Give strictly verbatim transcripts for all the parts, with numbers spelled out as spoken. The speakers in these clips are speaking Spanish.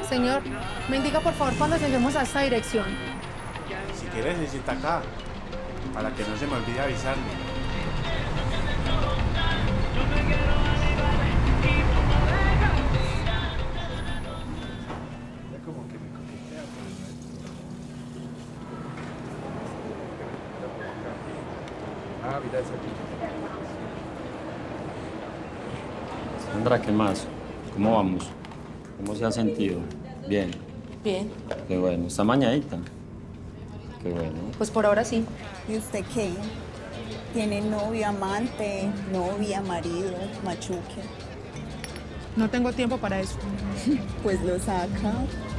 Señor, me indica por favor cuando lleguemos a esta dirección. Si quieres, necesita acá, para que no se me olvide avisarme. Ah, mira esa aquí. Sandra, ¿qué más? ¿Cómo vamos? ¿Cómo se ha sentido? Bien. Bien. Qué bueno. ¿Está mañadita? Qué bueno. Pues por ahora sí. ¿Y usted qué? ¿Tiene novio, amante, novia, marido, machuque? No tengo tiempo para eso. Pues lo saca.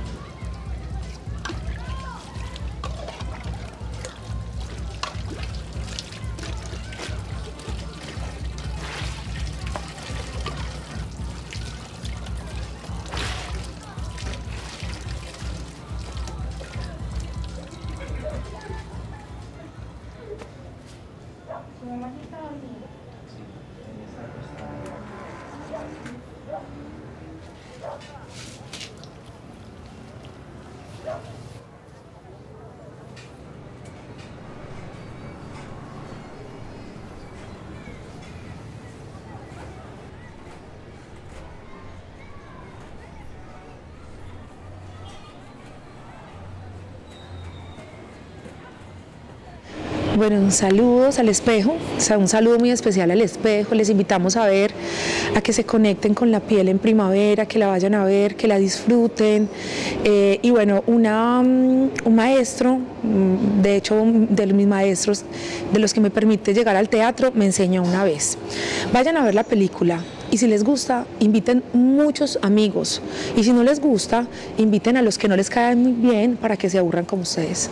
Bueno, saludos al espejo, o sea, un saludo muy especial al espejo. Les invitamos a ver, a que se conecten con la piel en primavera, que la vayan a ver, que la disfruten. Eh, y bueno, una, un maestro, de hecho de mis maestros, de los que me permite llegar al teatro, me enseñó una vez. Vayan a ver la película y si les gusta, inviten muchos amigos. Y si no les gusta, inviten a los que no les caen muy bien para que se aburran como ustedes.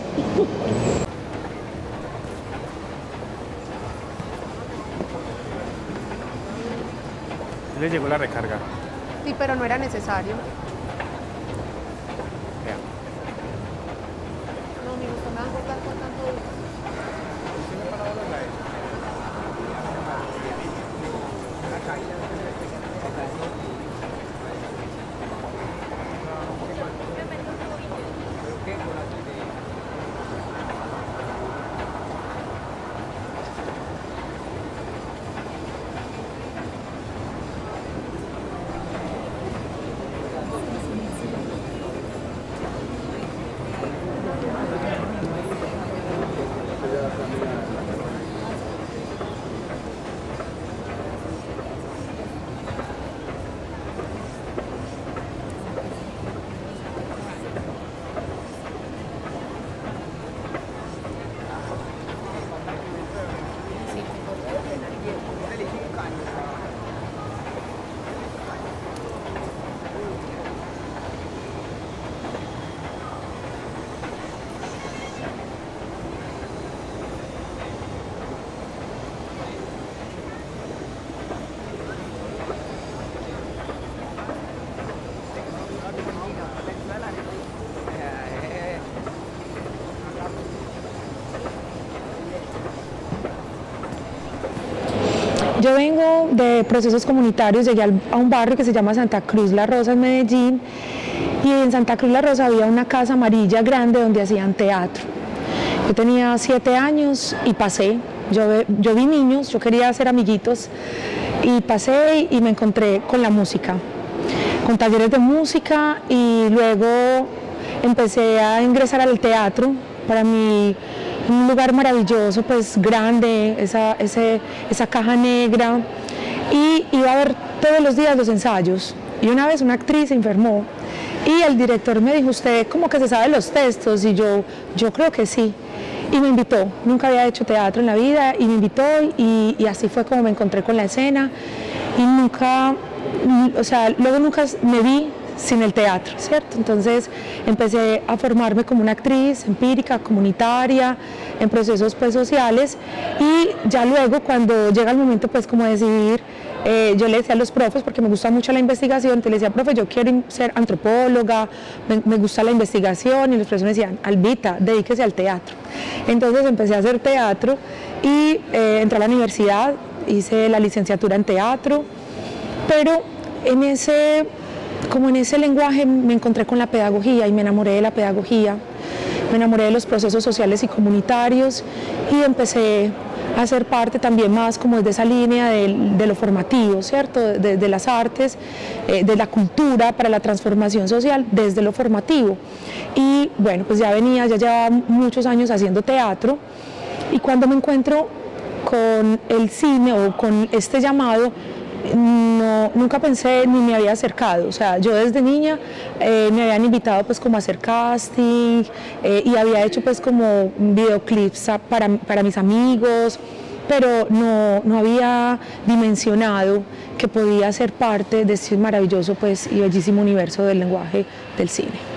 Le llegó la recarga. Sí, pero no era necesario. Vea. No, mi gusto me va a cortar con tanto dulce. Yo vengo de procesos comunitarios, llegué a un barrio que se llama Santa Cruz La Rosa en Medellín, y en Santa Cruz La Rosa había una casa amarilla grande donde hacían teatro. Yo tenía siete años y pasé, yo, yo vi niños, yo quería hacer amiguitos y pasé y me encontré con la música, con talleres de música, y luego empecé a ingresar al teatro. Para mí un lugar maravilloso, pues grande, esa, ese, esa caja negra, y iba a ver todos los días los ensayos. Y una vez una actriz se enfermó y el director me dijo: ¿usted como que se sabe los textos? Y yo, yo creo que sí. Y me invitó, nunca había hecho teatro en la vida, y me invitó, y, y así fue como me encontré con la escena. Y nunca, o sea, luego nunca me vi sin el teatro, ¿cierto? Entonces empecé a formarme como una actriz empírica, comunitaria, en procesos pues sociales, y ya luego cuando llega el momento pues como de decidir, eh, yo le decía a los profes, porque me gusta mucho la investigación, te le decía: profe, yo quiero ser antropóloga, me, me gusta la investigación, y los profesores me decían: Albita, dedíquese al teatro. Entonces empecé a hacer teatro y eh, entré a la universidad, hice la licenciatura en teatro, pero en ese como en ese lenguaje me encontré con la pedagogía y me enamoré de la pedagogía, me enamoré de los procesos sociales y comunitarios y empecé a ser parte también más como de esa línea de, de lo formativo, ¿cierto? De, de las artes, eh, de la cultura para la transformación social desde lo formativo. Y bueno, pues ya venía, ya llevaba muchos años haciendo teatro y cuando me encuentro con el cine o con este llamado, no, nunca pensé ni me había acercado. O sea, yo desde niña eh, me habían invitado pues como a hacer casting eh, y había hecho pues como videoclips para, para mis amigos, pero no, no había dimensionado que podía ser parte de este maravilloso pues y bellísimo universo del lenguaje del cine.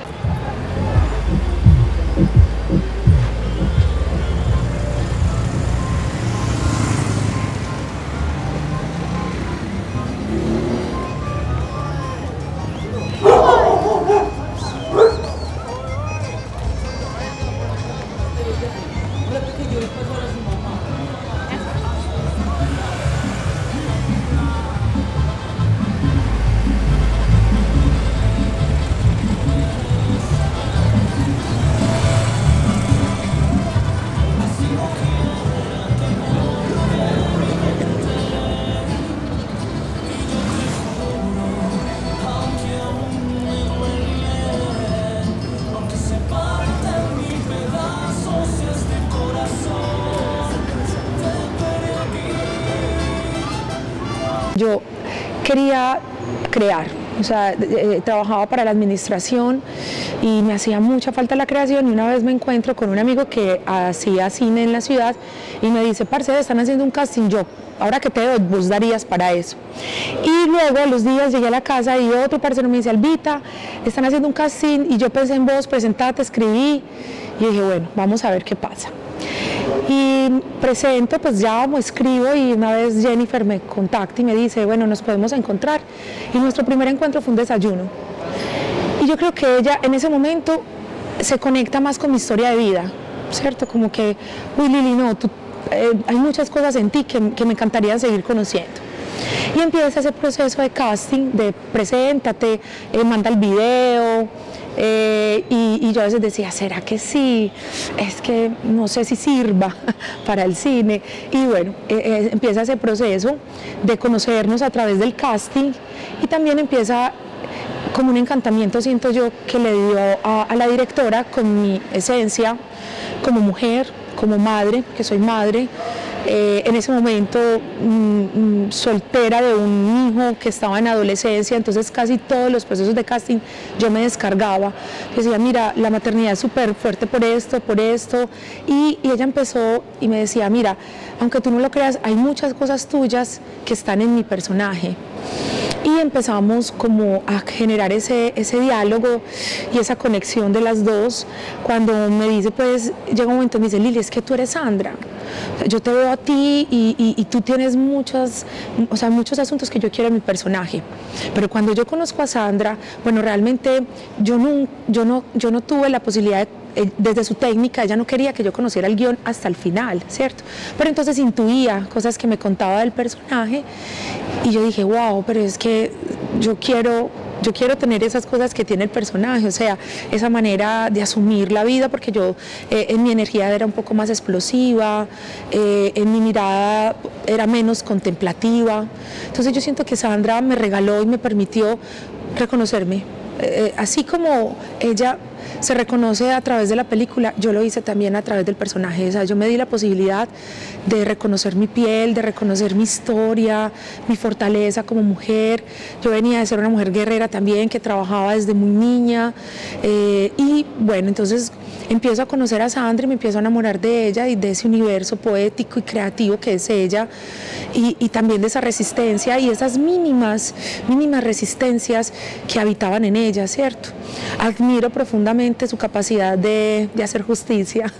Yo quería crear, o sea, eh, trabajaba para la administración y me hacía mucha falta la creación y una vez me encuentro con un amigo que hacía cine en la ciudad y me dice, parce, están haciendo un casting, yo, ahora que te veo, vos darías para eso. Y luego a los días llegué a la casa y otro parcero me dice, Albita, están haciendo un casting y yo pensé en vos, presentate, escribí y dije, bueno, vamos a ver qué pasa. Y presento, pues llamo, escribo y una vez Jennifer me contacta y me dice, bueno, nos podemos encontrar. Y nuestro primer encuentro fue un desayuno. Y yo creo que ella en ese momento se conecta más con mi historia de vida, ¿cierto? Como que, uy Lili, no, tú, eh, hay muchas cosas en ti que, que me encantaría seguir conociendo. Y empieza ese proceso de casting, de preséntate, eh, manda el video. Eh, y, y yo a veces decía, ¿será que sí? Es que no sé si sirva para el cine. Y bueno, eh, eh, empieza ese proceso de conocernos a través del casting y también empieza como un encantamiento, siento yo, que le dio a, a la directora con mi esencia como mujer, como madre, que soy madre. Eh, en ese momento mmm, mmm, soltera de un hijo que estaba en adolescencia, entonces casi todos los procesos de casting yo me descargaba, decía, mira, la maternidad es súper fuerte por esto, por esto, y, y ella empezó y me decía, mira, aunque tú no lo creas, hay muchas cosas tuyas que están en mi personaje. Y empezamos como a generar ese, ese diálogo y esa conexión de las dos. Cuando me dice, pues, llega un momento y me dice, Lili, es que tú eres Sandra. Yo te veo a ti y, y, y tú tienes muchos, o sea, muchos asuntos que yo quiero en mi personaje. Pero cuando yo conozco a Sandra, bueno, realmente yo no, yo no, yo no tuve la posibilidad de, desde su técnica, ella no quería que yo conociera el guión hasta el final, ¿cierto? Pero entonces intuía cosas que me contaba del personaje y yo dije, wow, pero es que yo quiero, yo quiero tener esas cosas que tiene el personaje, o sea, esa manera de asumir la vida, porque yo eh, en mi energía era un poco más explosiva, eh, en mi mirada era menos contemplativa. Entonces yo siento que Sandra me regaló y me permitió reconocerme. Eh, así como ella se reconoce a través de la película, yo lo hice también a través del personaje. O sea, yo me di la posibilidad de reconocer mi piel, de reconocer mi historia, mi fortaleza como mujer. Yo venía de ser una mujer guerrera también, que trabajaba desde muy niña. Eh, y bueno, entonces empiezo a conocer a Sandra y me empiezo a enamorar de ella y de ese universo poético y creativo que es ella, y, y también de esa resistencia y esas mínimas, mínimas resistencias que habitaban en ella, ¿cierto? Admiro profundamente su capacidad de, de hacer justicia.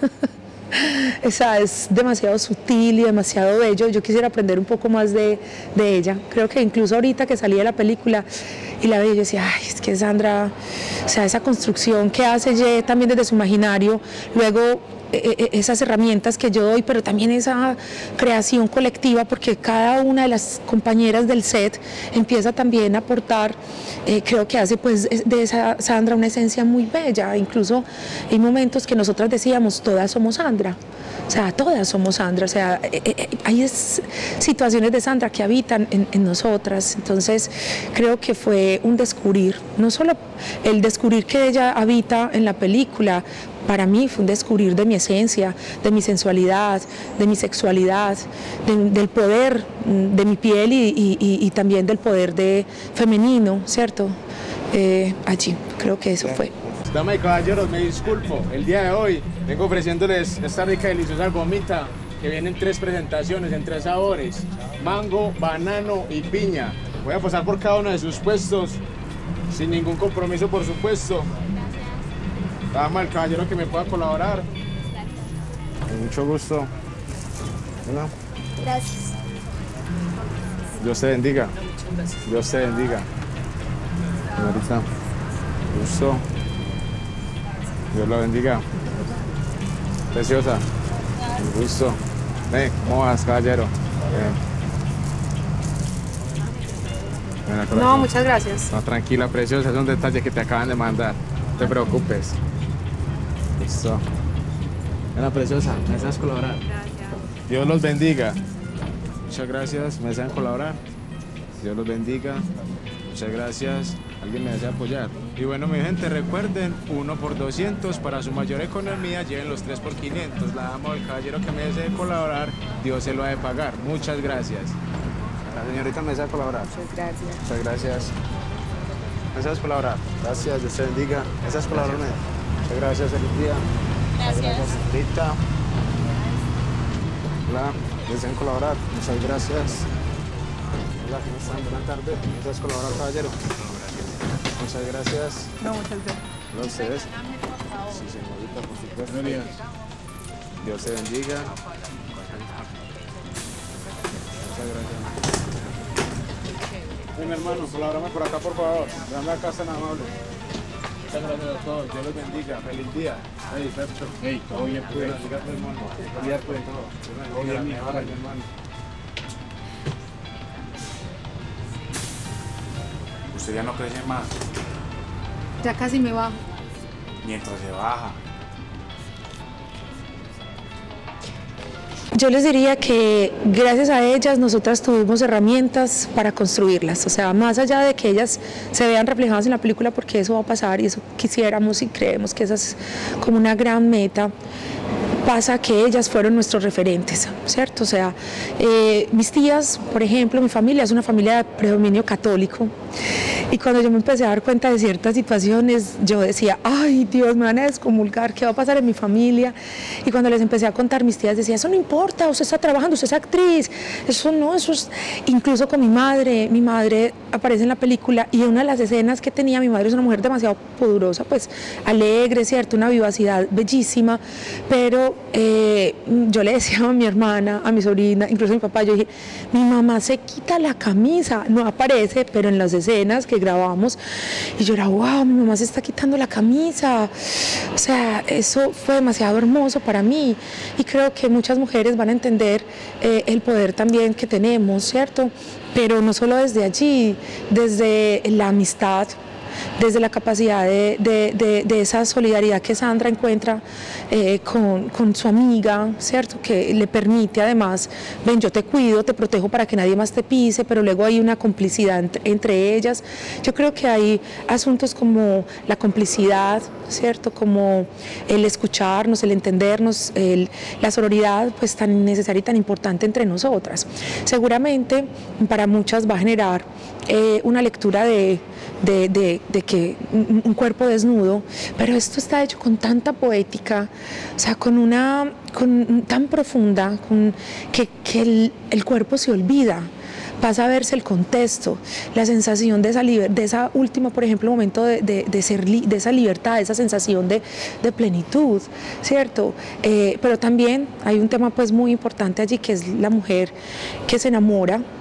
Esa es demasiado sutil y demasiado bello. Yo quisiera aprender un poco más de, de ella. Creo que incluso ahorita que salí de la película y la veía, yo decía, ay, es que Sandra, o sea, esa construcción que hace ella también desde su imaginario, luego eh, esas herramientas que yo doy, pero también esa creación colectiva, porque cada una de las compañeras del set empieza también a aportar, eh, creo que hace pues de esa Sandra una esencia muy bella. Incluso hay momentos que nosotras decíamos, todas somos Sandra, o sea, todas somos Sandra, o sea, eh, eh, hay es, situaciones de Sandra que habitan en, en nosotras. Entonces creo que fue un descubrir, no solo el descubrir que ella habita en la película, para mí fue un descubrir de mi esencia, de mi sensualidad, de mi sexualidad, de, del poder de mi piel y, y, y también del poder de femenino, ¿cierto? Eh, allí, creo que eso fue. Damas y caballeros, me disculpo. El día de hoy vengo ofreciéndoles esta rica y deliciosa gomita que viene en tres presentaciones, en tres sabores: mango, banano y piña. Voy a pasar por cada uno de sus puestos, sin ningún compromiso, por supuesto. Dama, el caballero que me pueda colaborar. Con mucho gusto. Bueno. Gracias. Dios te bendiga. Dios te bendiga. Señorita, gusto. Dios la bendiga. Preciosa. Un gusto. Ven, ¿cómo vas, caballero? Ven. Ven, No, muchas gracias. No, tranquila, preciosa. Es un detalle que te acaban de mandar. No te preocupes. Listo. Ven, preciosa. ¿Me deseas colaborar? Gracias. Dios los bendiga. Muchas gracias. ¿Me desean colaborar? Dios los bendiga. Muchas gracias. ¿Alguien me desea apoyar? Y bueno, mi gente, recuerden, uno por doscientos, para su mayor economía, lleven los tres por quinientos. La dama o el caballero que me desee colaborar, Dios se lo ha de pagar. Muchas gracias. La señorita me desea colaborar. Muchas gracias. Muchas gracias. ¿Me deseas colaborar? Gracias, Dios te bendiga. ¿Me deseas colaborarme? Muchas gracias, feliz día. Gracias. Rita. Hola, ¿me desean colaborar? Muchas gracias. Hola, ¿cómo están? Buenas tardes. ¿Me deseas colaborar, caballero? Muchas gracias. No, muchas gracias. ¿No ustedes? Sí, señorita, por supuesto. Dios te bendiga. Muchas gracias. Ven, hermano, colabórame por acá, por favor. Dame acá, tan amable. Muchas gracias a todos. Dios los bendiga. Feliz día. Hey, Fercho. Hey, todo bien, pues. Gracias, hermano. Feliz día, pues. Todo bien, mi hermano. Usted ya no crece más, Ya casi me bajo. mientras se baja. Yo les diría que gracias a ellas nosotras tuvimos herramientas para construirlas, o sea, más allá de que ellas se vean reflejadas en la película, porque eso va a pasar y eso quisiéramos y creemos que esa es como una gran meta, pasa que ellas fueron nuestros referentes, ¿cierto? O sea, eh, mis tías, por ejemplo, mi familia es una familia de predominio católico, y cuando yo me empecé a dar cuenta de ciertas situaciones, yo decía, ay Dios, me van a excomulgar, ¿qué va a pasar en mi familia? Y cuando les empecé a contar, mis tías decían, eso no importa, usted está trabajando, usted es actriz, eso no, eso es... Incluso con mi madre, mi madre aparece en la película, y una de las escenas que tenía, mi madre es una mujer demasiado poderosa, pues alegre, ¿cierto? Una vivacidad bellísima, pero eh, yo le decía a mi hermana, a mi sobrina, incluso a mi papá, yo dije, mi mamá se quita la camisa, no aparece, pero en las escenas que grabamos, y yo era, wow, mi mamá se está quitando la camisa, o sea, eso fue demasiado hermoso para mí, y creo que muchas mujeres van a entender eh, el poder también que tenemos, ¿cierto? Pero no solo desde allí, desde la amistad, desde la capacidad de, de, de, de esa solidaridad que Sandra encuentra eh, con, con su amiga, ¿cierto? Que le permite además, ven, yo te cuido, te protejo para que nadie más te pise, pero luego hay una complicidad entre, entre ellas. Yo creo que hay asuntos como la complicidad, ¿cierto? Como el escucharnos, el entendernos, el, la sororidad, pues tan necesaria y tan importante entre nosotras. Seguramente para muchas va a generar eh, una lectura de, de, de, de que un, un cuerpo desnudo, pero esto está hecho con tanta poética, o sea, con una, con, tan profunda, con, que, que el, el cuerpo se olvida. Pasa a verse el contexto, la sensación de esa, de esa última, por ejemplo, momento de, de, de, ser li, de esa libertad, de esa sensación de, de plenitud, ¿cierto? Eh, pero también hay un tema pues muy importante allí, que es la mujer que se enamora,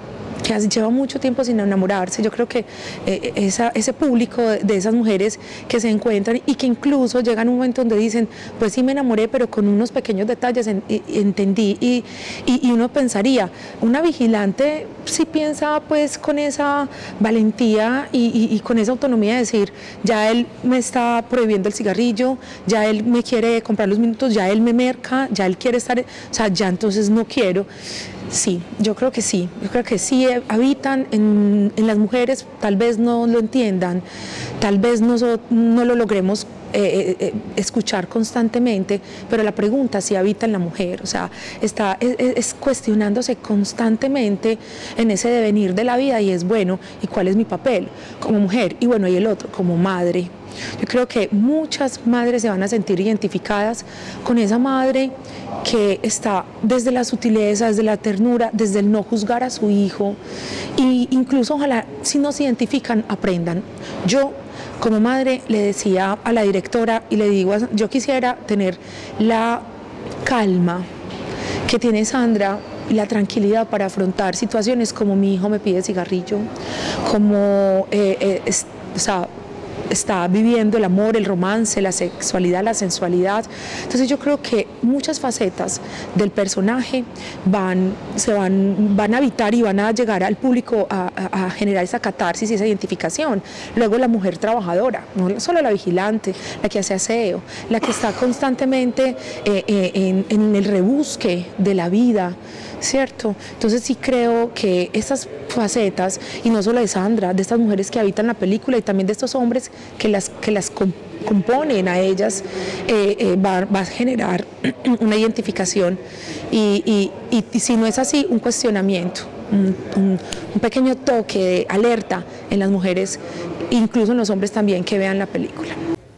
que lleva mucho tiempo sin enamorarse. Yo creo que eh, esa, ese público de, de esas mujeres que se encuentran y que incluso llegan a un momento donde dicen, pues sí me enamoré, pero con unos pequeños detalles en, en, entendí y, y, y uno pensaría, una vigilante sí piensa pues con esa valentía y, y, y con esa autonomía de decir, ya él me está prohibiendo el cigarrillo, ya él me quiere comprar los minutos, ya él me merca, ya él quiere estar, o sea, ya entonces no quiero. Sí, yo creo que sí, yo creo que sí habitan en, en las mujeres, tal vez no lo entiendan, tal vez no, no lo logremos eh, eh, escuchar constantemente, pero la pregunta sí habita en la mujer, o sea, está es, es cuestionándose constantemente en ese devenir de la vida y es, bueno, ¿y cuál es mi papel como mujer? Y bueno, y el otro, como madre. Yo creo que muchas madres se van a sentir identificadas con esa madre que está desde la sutileza, desde la ternura, desde el no juzgar a su hijo e incluso ojalá si no se identifican aprendan. Yo como madre le decía a la directora y le digo, yo quisiera tener la calma que tiene Sandra y la tranquilidad para afrontar situaciones como mi hijo me pide cigarrillo, como eh, eh, es, o sea, está viviendo el amor, el romance, la sexualidad, la sensualidad. Entonces yo creo que muchas facetas del personaje van, se van, van a habitar y van a llegar al público a, a, a generar esa catarsis y esa identificación. Luego la mujer trabajadora, no solo la vigilante, la que hace aseo, la que está constantemente eh, eh, en, en el rebusque de la vida, ¿cierto? Entonces sí creo que estas facetas, y no solo de Sandra, de estas mujeres que habitan la película y también de estos hombres que las, que las comp componen a ellas, eh, eh, va, va a generar una identificación y, y, y, y si no es así, un cuestionamiento, un, un, un pequeño toque de alerta en las mujeres, incluso en los hombres también que vean la película.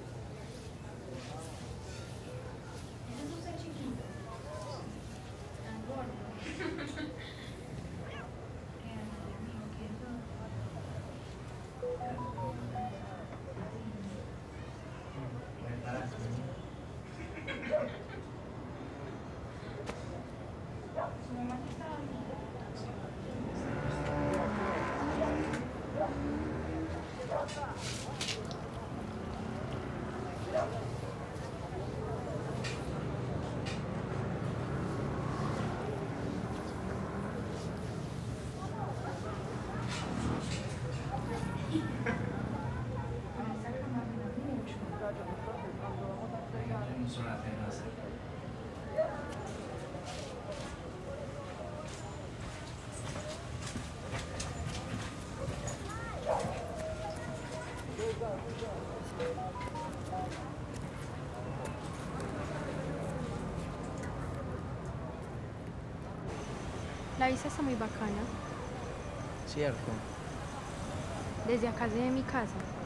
La vista está muy bacana. Cierto. Desde acá se ve mi casa.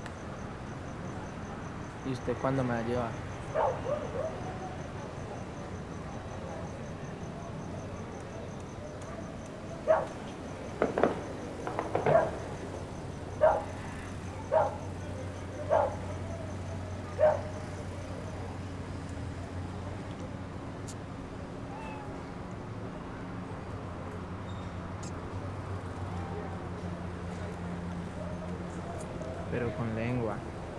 ¿Y usted cuándo me va a llevar? Pero con lengua.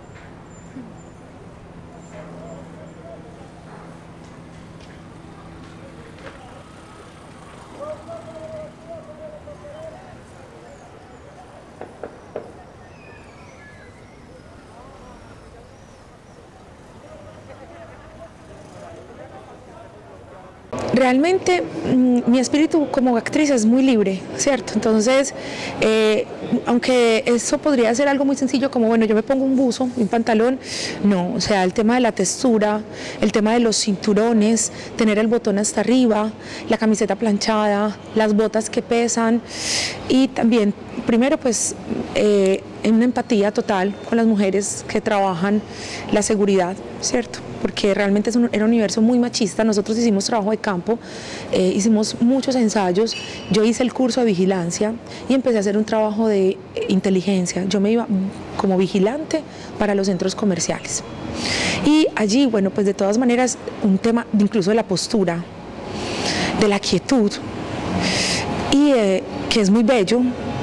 Realmente mi espíritu como actriz es muy libre, ¿cierto? Entonces, eh, aunque eso podría ser algo muy sencillo como, bueno, yo me pongo un buzo, un pantalón, no, o sea, el tema de la textura, el tema de los cinturones, tener el botón hasta arriba, la camiseta planchada, las botas que pesan y también, primero pues, eh, en una empatía total con las mujeres que trabajan la seguridad, ¿cierto? Porque realmente es un, era un universo muy machista. Nosotros hicimos trabajo de campo, eh, hicimos muchos ensayos, yo hice el curso de vigilancia y empecé a hacer un trabajo de inteligencia. Yo me iba como vigilante para los centros comerciales. Y allí, bueno, pues de todas maneras, un tema incluso de la postura, de la quietud, y eh, que es muy bello,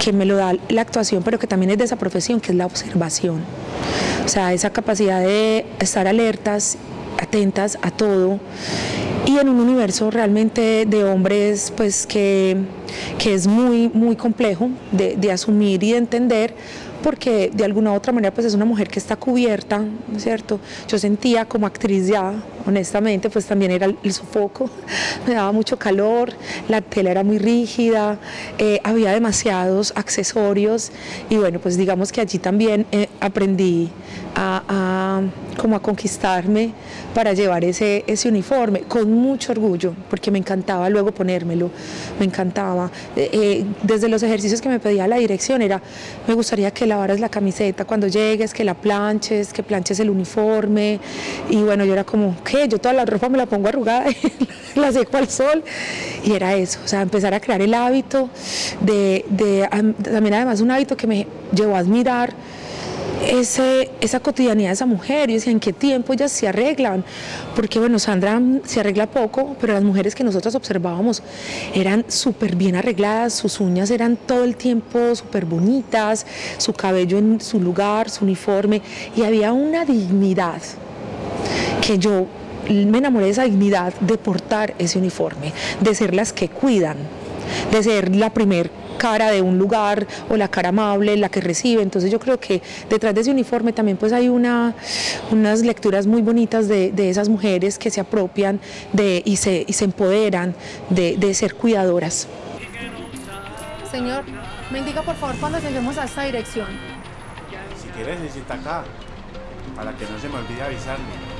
que me lo da la actuación, pero que también es de esa profesión, que es la observación. O sea, esa capacidad de estar alertas, atentas a todo, y en un universo realmente de hombres pues que, que es muy, muy complejo de, de asumir y de entender, porque de alguna u otra manera pues es una mujer que está cubierta, ¿no es cierto? Yo sentía como actriz ya, honestamente, pues también era el, el sofoco, me daba mucho calor, la tela era muy rígida, eh, había demasiados accesorios, y bueno, pues digamos que allí también eh, aprendí a, a, como a conquistarme para llevar ese, ese uniforme con mucho orgullo, porque me encantaba luego ponérmelo, me encantaba. Eh, eh, desde los ejercicios que me pedía la dirección era, me gustaría que lavaras la camiseta cuando llegues, que la planches, que planches el uniforme, y bueno, yo era como, ¿qué? Yo toda la ropa me la pongo arrugada y la seco al sol, y era eso, o sea, empezar a crear el hábito de, de también además un hábito que me llevó a admirar Ese, esa cotidianidad de esa mujer. Yo decía, ¿en qué tiempo ellas se arreglan? Porque bueno, Sandra se arregla poco, pero las mujeres que nosotras observábamos eran súper bien arregladas, sus uñas eran todo el tiempo súper bonitas, su cabello en su lugar, su uniforme, y había una dignidad que yo me enamoré de esa dignidad de portar ese uniforme, de ser las que cuidan, de ser la primer cara de un lugar o la cara amable, la que recibe. Entonces yo creo que detrás de ese uniforme también pues hay una, unas lecturas muy bonitas de, de esas mujeres que se apropian de, y, se, y se empoderan de, de ser cuidadoras. Señor, me indica por favor cuando lleguemos a esta dirección. Si quieres, se sienta acá, para que no se me olvide avisarme.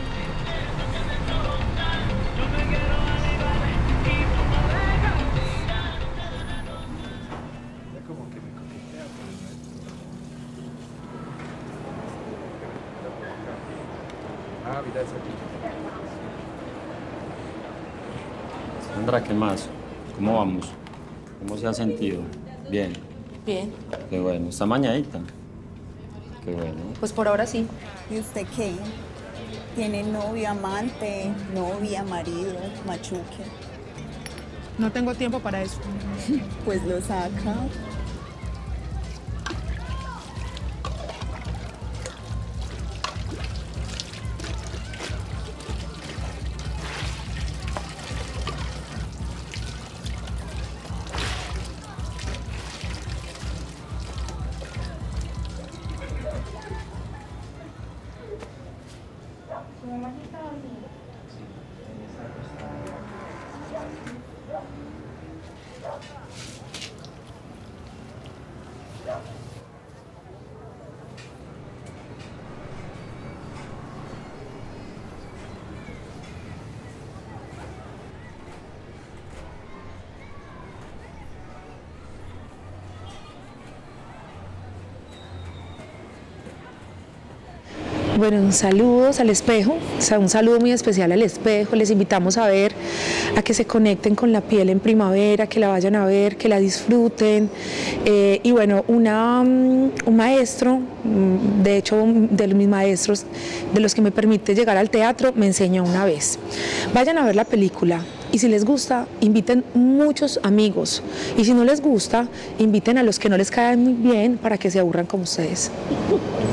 Sandra, ¿qué más? ¿Cómo vamos? ¿Cómo se ha sentido? Bien. Bien. Qué bueno. ¿Está mañadita? Qué bueno. Pues por ahora sí. ¿Y usted qué? ¿Tiene novio, amante, novia, marido, machuque? No tengo tiempo para eso. Pues lo saca. Bueno, saludos al espejo, o sea, un saludo muy especial al espejo. Les invitamos a ver, a que se conecten con la piel en primavera, que la vayan a ver, que la disfruten. Eh, y bueno, una, un maestro, de hecho de mis maestros, de los que me permite llegar al teatro, me enseñó una vez. Vayan a ver la película. Y si les gusta, inviten muchos amigos. Y si no les gusta, inviten a los que no les caen muy bien para que se aburran como ustedes.